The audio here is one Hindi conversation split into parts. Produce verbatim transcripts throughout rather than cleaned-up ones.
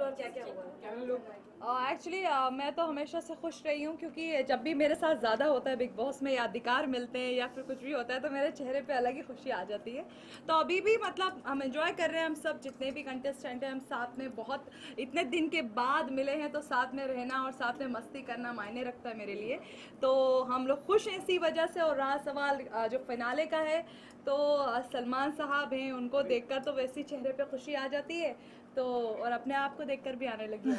और क्या क्या हुआ? एक्चुअली uh, uh, मैं तो हमेशा से खुश रही हूँ, क्योंकि जब भी मेरे साथ ज़्यादा होता है बिग बॉस में या अधिकार मिलते हैं या फिर कुछ भी होता है तो मेरे चेहरे पे अलग ही खुशी आ जाती है। तो अभी भी मतलब हम एंजॉय कर रहे हैं, हम सब जितने भी कंटेस्टेंट हैं हम साथ में बहुत इतने दिन के बाद मिले हैं, तो साथ में रहना और साथ में मस्ती करना मायने रखता है मेरे लिए। तो हम लोग खुश हैं इसी वजह से। और रहा सवाल uh, जो फिनाले का है, तो uh, सलमान साहब हैं, उनको देखकर तो वैसी चेहरे पे खुशी आ जाती है, तो और अपने आप को देखकर भी आने लगी है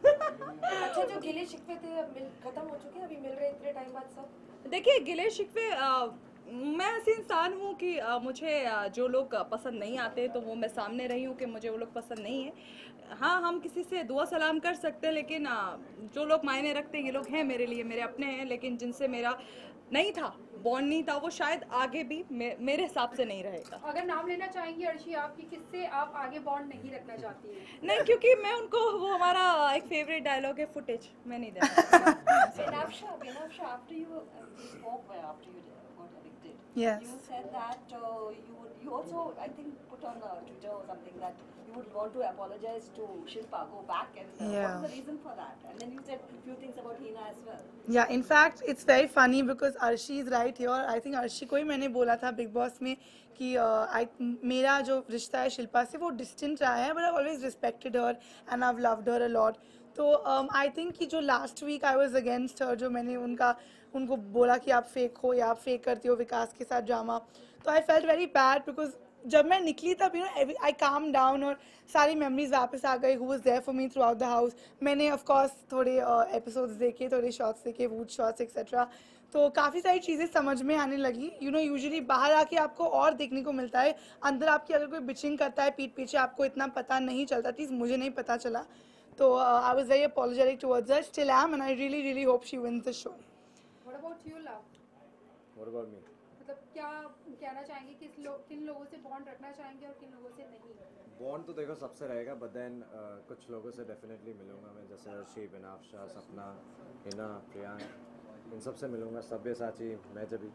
आजकल। अच्छा, जो गिले शिकवे थे अब मिल खत्म हो चुके हैं, अभी मिल रहे इतने टाइम बाद सब? देखिए गिले शिकवे, आ, मैं ऐसी इंसान हूँ कि आ, मुझे आ, जो लोग पसंद नहीं आते तो वो मैं सामने रही हूँ कि मुझे वो लोग पसंद नहीं है। हाँ, हम किसी से दुआ सलाम कर सकते हैं, लेकिन आ, जो लोग मायने रखते हैं ये लोग हैं मेरे लिए, मेरे अपने हैं। लेकिन जिनसे मेरा नहीं था, बॉन्ड नहीं था, वो शायद आगे भी मे, मेरे हिसाब से नहीं रहेगा। अगर नाम लेना चाहेंगी अर्शी आप, कि किससे आप आगे बॉन्ड नहीं रखना चाहती हैं? नहीं, क्योंकि मैं उनको, वो हमारा एक फेवरेट डायलॉग है, फुटेज मैं नहीं देना। Benafsha, Benafsha, after you uh, you spoke uh, after you got evicted, Yes. you said that uh, you would, you also I think put on uh, Twitter or something that you would want to apologize to Shilpa, go back and uh, Yeah. what was the reason for that? And then you said a few things about Hina as well. Yeah, in fact, it's very funny because Arshi is right here. I think Arshi को ही मैंने बोला था बिग बॉस में कि uh, I, मेरा जो रिश्ता है शिल्पा से वो डिस्टेंट रहा है, but I've always respected her and I've loved her a lot. तो आई um, थिंक कि जो last week I was against her, जो मैंने उनका उनको बोला कि आप फेक हो या आप फेक करती हो विकास के साथ ड्रामा, तो I felt very bad because जब मैं निकली तब you know I calm down और सारी मेमोरीज वापस आ गई। Who was there for me throughout the house. मैंने ऑफ कोर्स थोड़े एपिसोड्स uh, देखे, थोड़े शॉट्स देखे, वूड शॉट्स एक्सेट्रा, तो काफ़ी सारी चीज़ें समझ में आने लगी। यू नो यूजुअली बाहर आके आपको और देखने को मिलता है, अंदर आपकी अगर कोई बिचिंग करता है पीठ पीछे आपको इतना पता नहीं चलता, एटलीस्ट मुझे नहीं पता चला। तो I was very apologetic towards her, still am, and I really really hope she wins the show. What about you love? What about me? मतलब क्या कहना चाहेंगे, किस लोग किन लोगों से बॉन्ड रखना चाहेंगे और किन लोगों से नहीं? बॉन्ड तो देखो सबसे रहेगा, बट देन कुछ लोगों से डेफिनेटली मिलूंगा मैं, जैसे अर्शी, बिनाफ्शा, सपना, हिना, प्रियांक, इन सब से मिलूंगा, सब्यसाची, मैं जब भी।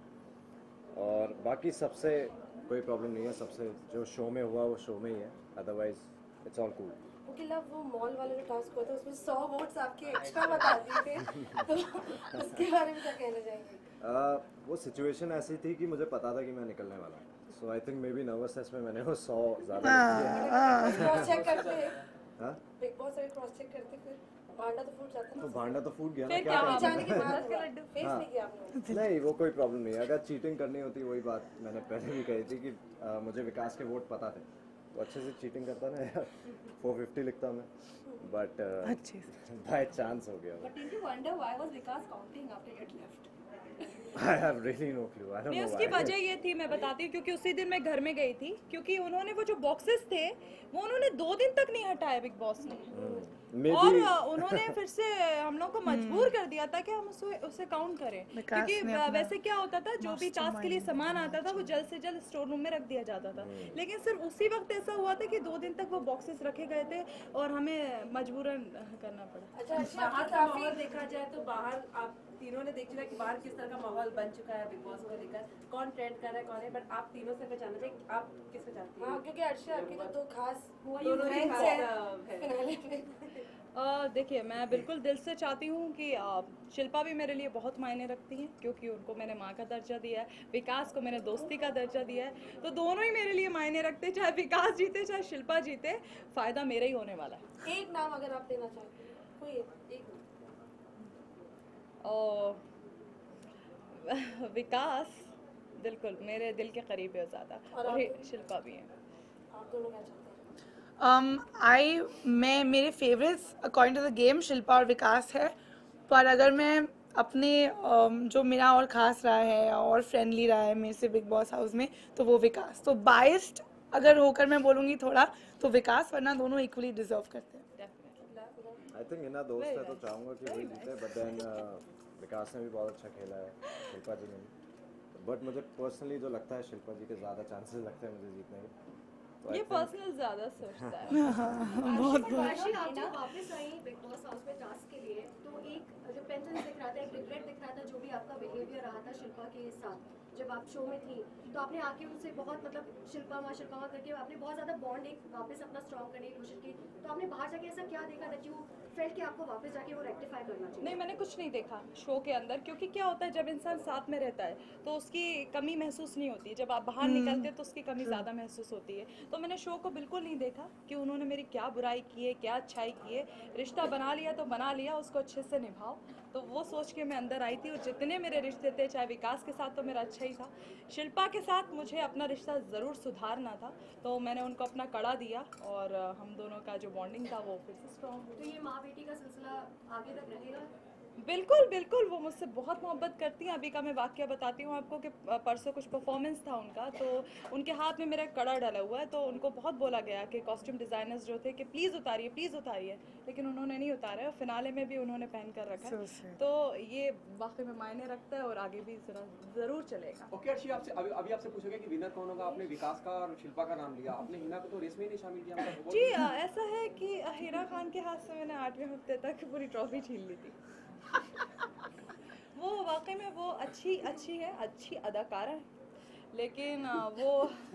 और बाकी सबसे कोई प्रॉब्लम नहीं है, सबसे जो शो में हुआ वो शो में ही है, otherwise it's all cool. Okay love, वो मॉल वाले जो टास्क हुआ था उसमें सौ वोट्स आपके एक्स्ट्रा बता दिए थे, तो उसके बारे में क्या कहना चाहेंगे? uh, वो सिचुएशन ऐसी थी कि मुझे पता था कि मैं निकलने वाला हूँ, so I think maybe nervousness में मैंने वो सौ ज़्यादा क्रॉस चेक करते हैं, हाँ, बिग बॉस अभी क्रॉस चेक करते फिर भांडा तो फूट जाता है तो ना। भांडा तो फूट गया ना, फिर क्या क्या करें? जाने के बाद फेस हाँ। नहीं किया आपने? नहीं, वो कोई प्रॉब्लम नहीं है। अगर चीटिंग करनी होती, वही बात मैंने पहले भी कही थी कि आ, मुझे विकास के वोट पता थे, तो अच्छे से चीटिंग करता ना यार, फोर फिफ्टी लिखता मैं, बट अच्छे से बाय चांस हो गया। But did you wonder why was Vikas counting after you had left? I have really no clue, I don't नहीं, नो उसकी वजह ये थी, मैं बताती हूँ, क्योंकि उसी दिन मैं घर में गई थी, क्योंकि उन्होंने वो जो बॉक्सेस थे वो उन्होंने दो दिन तक नहीं हटाए बिग बॉस ने, और मे uh, उन्होंने फिर से हम लोग को मजबूर कर दिया था कि हम उसे उसे काउंट करें, विकास क्योंकि ने uh, अपना वैसे क्या होता था, जो भी टास्क के लिए सामान आता था वो जल्द से जल्द स्टोर रूम में रख दिया जाता था, लेकिन सिर्फ उसी वक्त ऐसा हुआ था कि दो दिन तक वो बॉक्सेस रखे गए थे और हमें मजबूरन करना पड़ा। अच्छा अच्छा, बाहर आपकी का काफी माहौल देखा जाए तो बाहर आप तीनों ने देख लिया कि बाहर किस तरह का माहौल बन चुका है बिग बॉस को लेकर, कौन ट्रेंड कर रहा है कौन है, बट आप तीनों से मैं जानना चाहिए आप किसको चाहती हाँ, हैं? क्योंकि अर्शी आपके तो दो खास दोनों ही friends खास, हैं uh, है। फिनाले में। अ, देखिए, मैं बिल्कुल दिल से चाहती हूँ कि अ, शिल्पा भी मेरे लिए बहुत मायने रखती हैं, क्योंकि उनको मैंने माँ का दर्जा दिया है, विकास को मैंने दोस्ती का दर्जा दिया है, तो दोनों ही मेरे लिए मायने रखते हैं, चाहे विकास जीते चाहे शिल्पा जीते, फ़ायदा मेरा ही होने वाला है। एक नाम अगर आप लेना चाहते हैं, कोई एक, एक और विकास बिल्कुल मेरे दिल के करीब है ज़्यादा, और और आप? शिल्पा भी है। आप दोनों क्या चाहते हैं? um, I मैं मेरे favourites according to the game Shilpa और विकास है, पर अगर मैं अपने um, जो मेरा और ख़ास रहा है और फ्रेंडली रहा है मेरे से बिग बॉस हाउस में, तो वो विकास। तो बाइस्ड अगर होकर मैं बोलूँगी थोड़ा, तो विकास, वरना दोनों इक्वली डिजर्व करते हैं। आई थिंक इना दोस्त है तो चाहूँगा कि वही जीते, बट देन विकास ने भी बहुत अच्छा खेला है, शिल्पा जी ने भी, बट मुझे पर्सनली जो लगता है शिल्पा जी के ज़्यादा चांसेस लगते हैं मुझे जीतने के। तो I ये think- पर्सनल ज्यादा सोचता है। बहुत बहुत आशी, आप जब वापस आई बिग बॉस हाउस में टास्क के लिए तो एक जो पेंटेंस दिख रहा था, एक रिग्रेट दिख रहा था जो भी आपका बिहेवियर रहा था शिल्पा के साथ जब आप शो में थी, तो आपने आके उनसे बहुत मतलब शिल्पा माँ शिल्पा माँ करके आपने बहुत ज़्यादा बॉन्ड एक वापस अपना स्ट्रॉन्ग करने की कोशिश की, तो आपने बाहर जाके ऐसा क्या देखा दैट यू फेल्ट कि आपको वापस जाके वो रेक्टिफाई करना चाहिए? नहीं, मैंने कुछ नहीं देखा शो के अंदर, क्योंकि क्या होता है जब इंसान साथ में रहता है तो उसकी कमी महसूस नहीं होती है, जब आप बाहर निकलते हैं तो उसकी कमी ज़्यादा महसूस होती है। तो मैंने शो को बिल्कुल नहीं देखा कि उन्होंने मेरी क्या बुराई की है, क्या अच्छाई की है। रिश्ता बना लिया तो बना लिया, उसको अच्छे से निभाओ, तो वो सोच के मैं अंदर आई थी। और जितने मेरे रिश्ते थे, चाहे विकास के साथ तो मेरा अच्छा ही था, शिल्पा के साथ मुझे अपना रिश्ता ज़रूर सुधारना था, तो मैंने उनको अपना कड़ा दिया और हम दोनों का जो बॉन्डिंग था वो फिर से स्ट्रॉन्ग। तो ये माँ बेटी का सिलसिला आगे तक रहेगा? बिल्कुल बिल्कुल, वो मुझसे बहुत मोहब्बत करती हैं। अभी का मैं वाक़या बताती हूँ आपको कि परसों कुछ परफॉर्मेंस था उनका, तो उनके हाथ में मेरा कड़ा डला हुआ है, तो उनको बहुत बोला गया कि कॉस्ट्यूम डिज़ाइनर्स जो थे कि प्लीज़ उतारिए प्लीज़ उतारिए, लेकिन उन्होंने नहीं उतारा है। फिनाले में भी उन्होंने पहन कर रखा है, So तो ये वाकई में मायने रखता है और आगे भी ज़रा ज़रूर चलेगा। ओके अर्शी, आपसे अभी अभी आपसे पूछोगे कि विनर कौन होगा। आपने विकास का और शिल्पा का नाम लिया, आपने हिना को तो रेस में ही नहीं शामिल किया। मतलब जी आ, ऐसा है कि हिना खान के हाथ से मैंने आठवें हफ्ते तक पूरी ट्रॉफी छीन ली थी। वो वाकई में वो अच्छी अच्छी है, अच्छी अदाकारा है, लेकिन आ, वो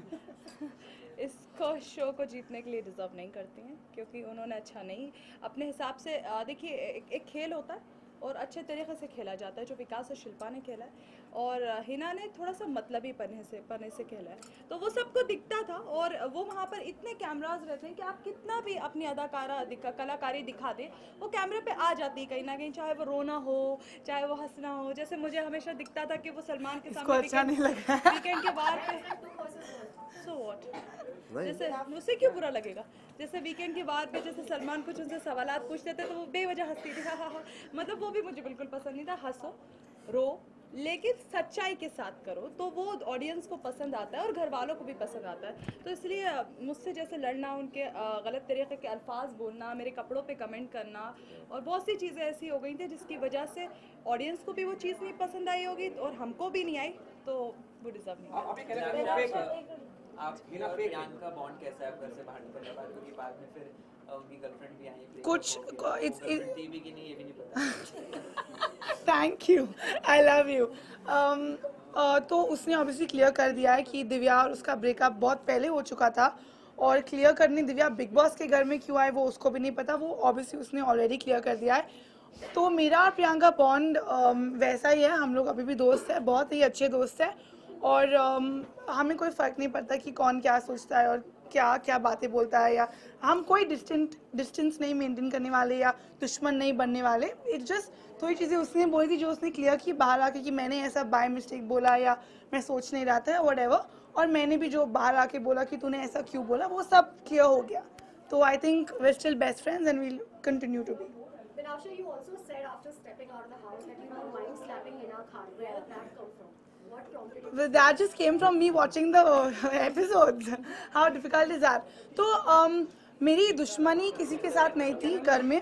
इसको शो को जीतने के लिए डिज़र्व नहीं करती हैं, क्योंकि उन्होंने अच्छा नहीं अपने हिसाब से। देखिए, एक, एक खेल होता है और अच्छे तरीके से खेला जाता है, जो विकास और शिल्पा ने खेला है, और हिना ने थोड़ा सा मतलबी पन्ने से पन्ने से खेला है, तो वो सबको दिखता था। और वो वहाँ पर इतने कैमराज रहते हैं कि आप कितना भी अपनी अदाकारा दिखा कलाकारी दिखा दें, वो कैमरे पे आ जाती है कहीं ना कहीं, चाहे वो रोना हो चाहे वो हंसना हो। जैसे मुझे हमेशा दिखता था कि वो सलमान के सामने अच्छा नहीं लगा वीकेंड के बार पे सो व्हाट, जैसे मुझसे क्यों बुरा लगेगा, जैसे वीकेंड के बाद पे जैसे सलमान कुछ उनसे सवालात पूछते थे तो वो बेवजह हंसती थी, हा हा हा। मतलब वो भी मुझे बिल्कुल पसंद नहीं था। हंसो रो, लेकिन सच्चाई के साथ करो, तो वो ऑडियंस को पसंद आता है और घर वालों को भी पसंद आता है। तो इसलिए मुझसे जैसे लड़ना, उनके गलत तरीके के अल्फाज बोलना, मेरे कपड़ों पे कमेंट करना और बहुत सी चीज़ें ऐसी हो गई थी जिसकी वजह से ऑडियंस को भी वो चीज़ नहीं पसंद आई होगी और हमको भी नहीं आई, तो वो डिजर्व नहीं। आप अभी कह रहे थे फेक आप हिना और प्रियांका का बॉन्ड कैसा है आप घर से बाहर निकलने के बाद, क्योंकि बाद में फिर उनकी गर्लफ्रेंड भी आई है कुछ इट्स थी भी कि नहीं ये भी नहीं पता। Thank you, I love you. तो उसने ऑब्वियसली क्लियर कर दिया है कि दिव्या और उसका ब्रेकअप बहुत पहले हो चुका था, और क्लियर करने दिव्या बिग बॉस के घर में क्यों आए वो उसको भी नहीं पता, वो ऑब्वियसली उसने ऑलरेडी क्लियर कर दिया है। तो मेरा और प्रियंका बॉन्ड वैसा ही है, हम लोग अभी भी दोस्त हैं, बहुत ही अच्छे दोस्त हैं, और um, हमें कोई फ़र्क नहीं पड़ता कि कौन क्या सोचता है और क्या क्या बातें बोलता है, या हम कोई डिस्टेंट डिस्टेंस नहीं मेंटेन करने वाले या दुश्मन नहीं बनने वाले। इट्स जस्ट थोड़ी चीज़ें उसने बोली थी जो उसने क्लियर की बाहर आके कि मैंने ऐसा बाय मिस्टेक बोला या मैं सोच नहीं रहा था व्हाटएवर, और मैंने भी जो बाहर आके बोला कि तूने ऐसा क्यों बोला, वो सब क्लियर हो गया। तो I think we are still best friends and we'll continue to be. Vinavsha, you also said after stepping out of the house that you don't mind slapping Hina Khan. Where did that come from? What prompted you? Well, that just came from me watching the episodes. How difficult is that? तो um, मेरी दुश्मनी किसी के साथ नहीं थी घर में,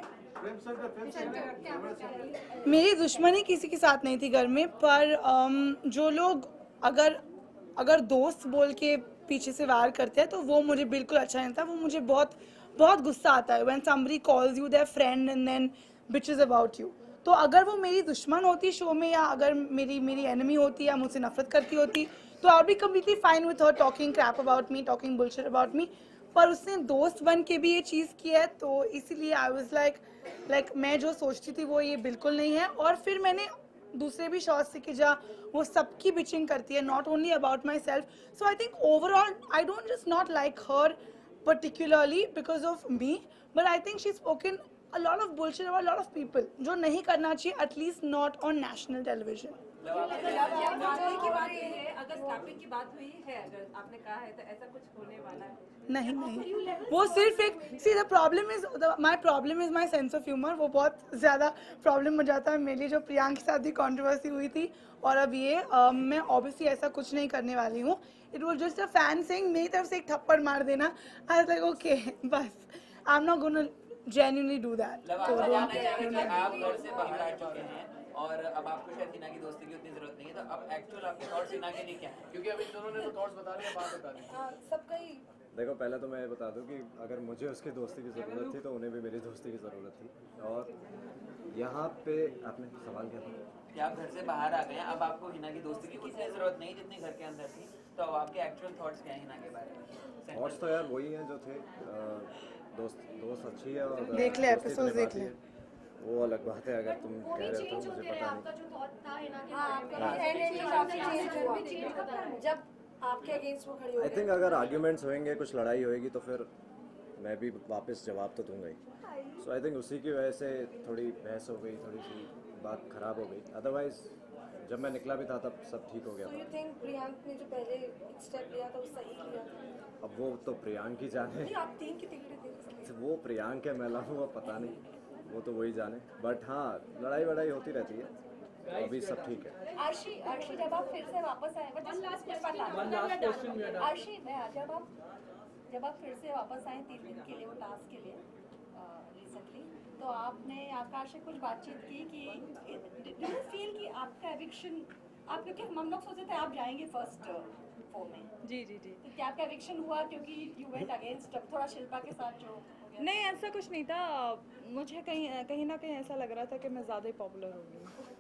मेरी दुश्मनी किसी के साथ नहीं थी घर में, पर um, जो लोग अगर अगर दोस्त बोल के पीछे से वार करते हैं तो वो मुझे बिल्कुल अच्छा नहीं था। वो मुझे बहुत बहुत गुस्सा आता है when somebody calls you their friend and then bitches about you। तो अगर वो मेरी दुश्मन होती शो में, या अगर मेरी मेरी एनिमी होती या मुझसे नफरत करती होती, तो I be completely fine with her talking crap about me, talking bullshit about me. पर उसने दोस्त बन के भी ये चीज़ की है, तो इसीलिए आई वाज लाइक लाइक मैं जो सोचती थी वो ये बिल्कुल नहीं है। और फिर मैंने दूसरे भी शॉर्ट से कि जा वो सबकी बिचिंग करती है, not only about myself. So I think overall I don't just not like her particularly because of me, but I think she's spoken a lot of bullshit about a lot of people जो नहीं करना चाहिए, at least not on national television। Slapping की बात हुई है, अगर स्लैपिंग की बात हुई है, अगर आपने कहा है तो ऐसा कुछ होने वाला है? नहीं नहीं, वो सिर्फ एक see the problem is my problem is my sense of humour. वो बहुत ज़्यादा प्रॉब्लम हो जाता है मेरे लिए, जो प्रियांक के साथ भी कंट्रोवर्सी हुई थी, और अब ये uh, मैं ऑब्वियसली ऐसा कुछ नहीं करने वाली हूँ। It was just a fan saying मेरी तरफ से एक थप्पड़ मार देना, आई वाज लाइक ओके बस, I am not gonna genuinely do that. तो आप घर से बाहर आ चुके हैं और अब आपको शायद हिना की दोस्ती की उतनी जरूरत नहीं है, तो अब एक्चुअल आपके थॉट्स हिना के लिए क्या है? क्योंकि अभी दोनों ने तो थॉट्स बता दिए, बात बता दी। सबका ही देखो पहले तो मैं ये बता दूं कि अगर मुझे उसकी दोस्ती की ज़रूरत थी तो उन्हें भी मेरी दोस्ती की ज़रूरत थी। और यहाँ पे आपने सवाल क्या था कि आप घर से बाहर आ गए हैं, अब आपको हिना की दोस्ती की उतनी ज़रूरत नहीं जितनी घर के अंदर थी, तो अब आपके एक्चुअल थॉट्स क्या हैं हिना के बारे में? थॉट्स तो यार वही हैं जो थे। अ, दोस्त दोस्त अच्छी है और देख ले, दोस्ती episodes देख निभाती ले। है। वो अलग बात है, अगर तुम वो कह भी रहे हो चेंज तो मुझे होते रहे, पता आपका नहीं। जो थॉट था हिना के हाँ, बारे आपका में एंड एंड काफी चेंज हुआ भी चेंज होता है। जब आपके अगेंस्ट वो खड़ी हो आई गई। थिंक अगर आर्ग्यूमेंट्स होंगे, कुछ लड़ाई होएगी तो फिर मैं भी वापस जवाब तो दूंगा ही। सो आई थिंक उसी की वजह से थोड़ी बहस हो गई, थोड़ी सी बात खराब हो गई। अदरवाइज जब मैं निकला भी था तब सब ठीक हो गया So you था। think प्रियांक ने जो पहले एक स्टेप लिया था वो सही लिया था? अब वो तो प्रियांक ही जाने, नहीं, आप तीन की टिकट दे सकते। वो प्रियांक है मैं लाऊंगा पता नहीं, वो तो वही जाने। बट हाँ, लड़ाई वड़ाई होती रहती है, अभी सब ठीक है। आर्शी आर्शी जब आप फिर से वापस आए, बट लास्ट क्वेश्चन आर्शी मैं जब आप जब आप फिर से वापस आए तीन दिन के लिए वो टास्क के लिए रिसेंटली, तो आपने आकाश से कुछ बातचीत की कि डू यू फील कि आपका एविक्शन, आप क्योंकि हम लोग सोचे थे आप जाएंगे फर्स्ट फोर में, जी जी जी। तो क्या आपका एविक्शन हुआ क्योंकि यू वेंट अगेंस्ट थोड़ा शिल्पा के साथ जो हो गया? नहीं, ऐसा कुछ नहीं था। मुझे कहीं कहीं ना कहीं ऐसा लग रहा था कि मैं ज़्यादा ही पॉपुलर हो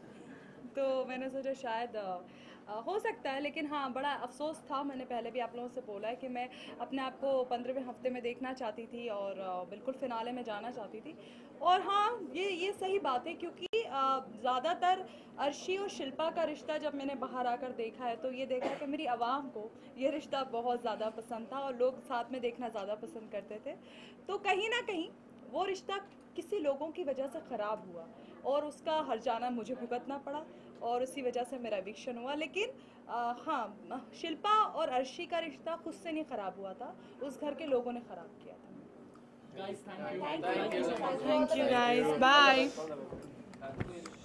गई, तो मैंने सोचा शायद अ, हो सकता है। लेकिन हाँ, बड़ा अफसोस था। मैंने पहले भी आप लोगों से बोला है कि मैं अपने आप को पंद्रहवें हफ्ते में देखना चाहती थी और अ, बिल्कुल फिनाले में जाना चाहती थी। और हाँ, ये ये सही बात है क्योंकि ज़्यादातर अर्शी और शिल्पा का रिश्ता जब मैंने बाहर आकर देखा है तो ये देखा कि मेरी आवाम को ये रिश्ता बहुत ज़्यादा पसंद था और लोग साथ में देखना ज़्यादा पसंद करते थे। तो कहीं ना कहीं वो रिश्ता किसी लोगों की वजह से ख़राब हुआ और उसका हर्जाना मुझे भुगतना पड़ा और उसी वजह से मेरा एविक्शन हुआ। लेकिन आ, हाँ, शिल्पा और अर्शी का रिश्ता खुद से नहीं ख़राब हुआ था, उस घर के लोगों ने ख़राब किया था। Thank you guys. Bye.